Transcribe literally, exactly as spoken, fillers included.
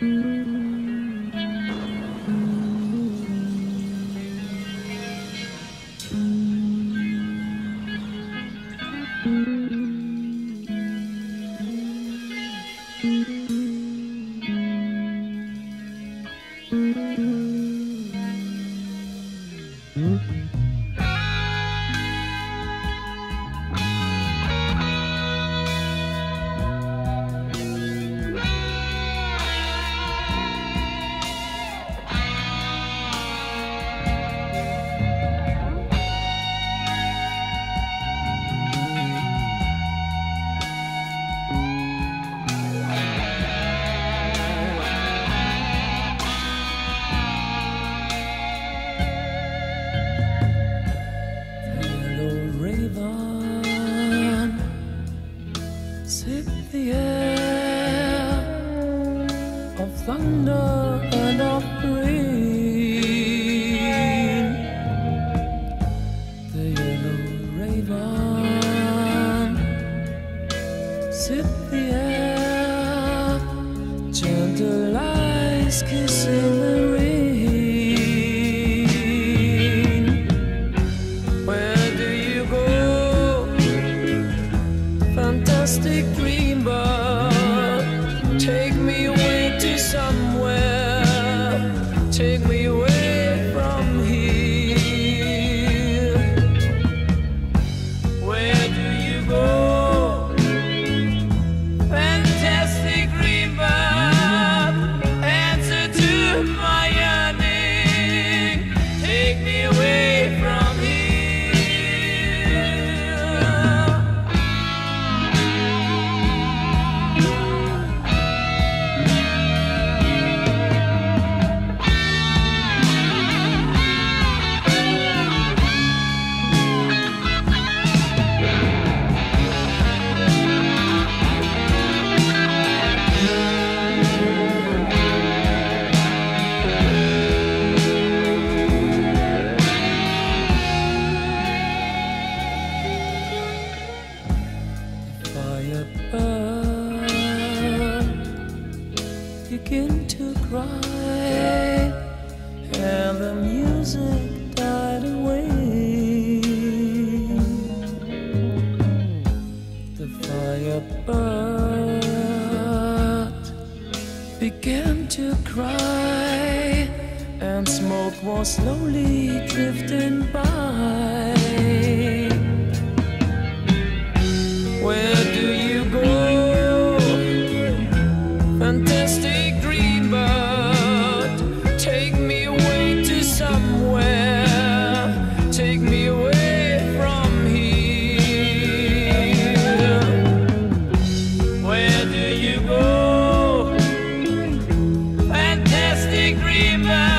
Sip the air of thunder and of rain. The yellow raven, sip the air, gentle eyes kissing the rain. Where do you go, fantastic dreambird? Take me away to somewhere, take me away from here. Where do you go, fantastic dreambird? Answer to my yearning, take me away from here. Firebird begin to cry, and the music died away. The firebird began to cry, and smoke was slowly drifting by. Where do you go, fantastic dreambird? Take me away to somewhere, take me away from here. Where do you go, fantastic dreambird?